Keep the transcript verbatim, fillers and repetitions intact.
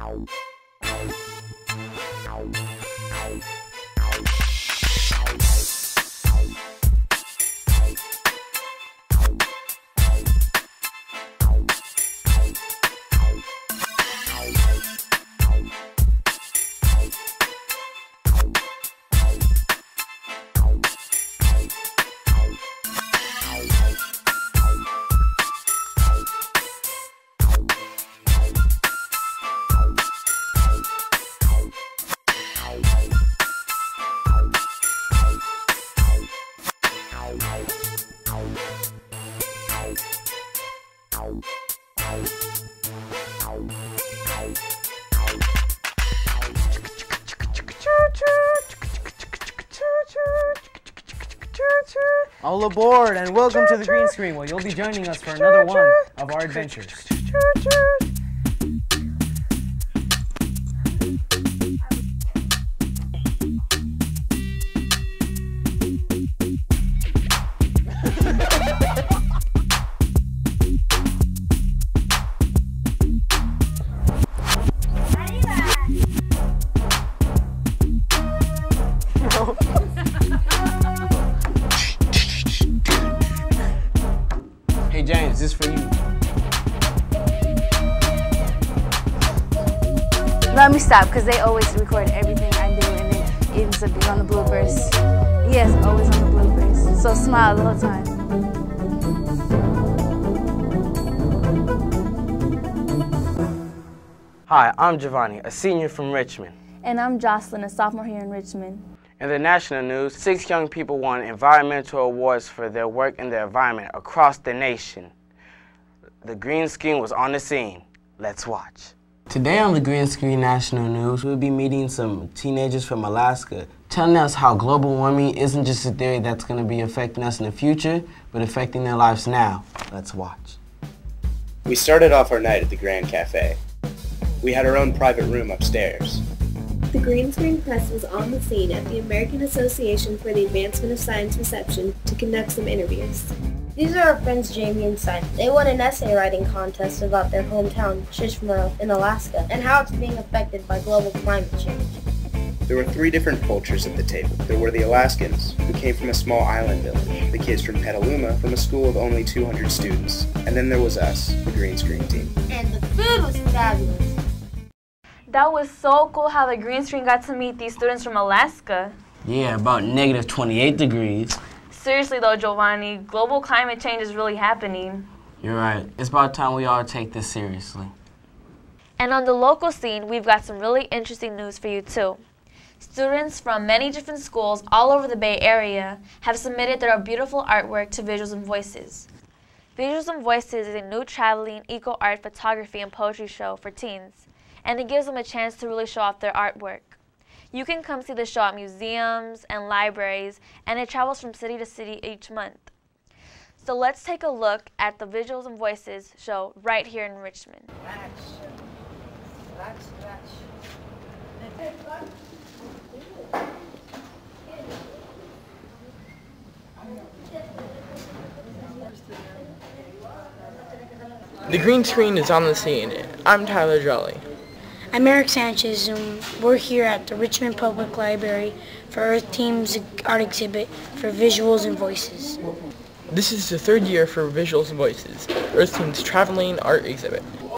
All aboard and welcome to the green screen, where you'll be joining us for another one of our adventures. Hey James, this is for you. Let me stop, because they always record everything I do and it ends up being on the bloopers. Yes, always on the bloopers. So smile the whole time. Hi, I'm Giovanni, a senior from Richmond. And I'm Jocelyn, a sophomore here in Richmond. In the national news, six young people won environmental awards for their work in the environment across the nation. The green screen was on the scene. Let's watch. Today on the Green Screen National News, we'll be meeting some teenagers from Alaska, telling us how global warming isn't just a theory that's going to be affecting us in the future, but affecting their lives now. Let's watch. We started off our night at the Grand Cafe. We had our own private room upstairs. The Green Screen Press was on the scene at the American Association for the Advancement of Science reception to conduct some interviews. These are our friends Jamie and Simon. They won an essay writing contest about their hometown, Shishmaref in Alaska, and how it's being affected by global climate change. There were three different cultures at the table. There were the Alaskans, who came from a small island village, the kids from Petaluma, from a school of only two hundred students, and then there was us, the Green Screen team. And the food was fabulous. That was so cool how the green screen got to meet these students from Alaska. Yeah, about negative twenty-eight degrees. Seriously though, Giovanni, global climate change is really happening. You're right. It's about time we all take this seriously. And on the local scene, we've got some really interesting news for you too. Students from many different schools all over the Bay Area have submitted their beautiful artwork to Visuals and Voices. Visuals and Voices is a new traveling eco-art photography and poetry show for teens, and it gives them a chance to really show off their artwork. You can come see the show at museums and libraries, and it travels from city to city each month. So let's take a look at the Visuals and Voices show right here in Richmond. The green screen is on the scene. I'm Tyler Jolly. I'm Eric Sanchez, and we're here at the Richmond Public Library for Earth Team's art exhibit for Visuals and Voices. This is the third year for Visuals and Voices, Earth Team's traveling art exhibit.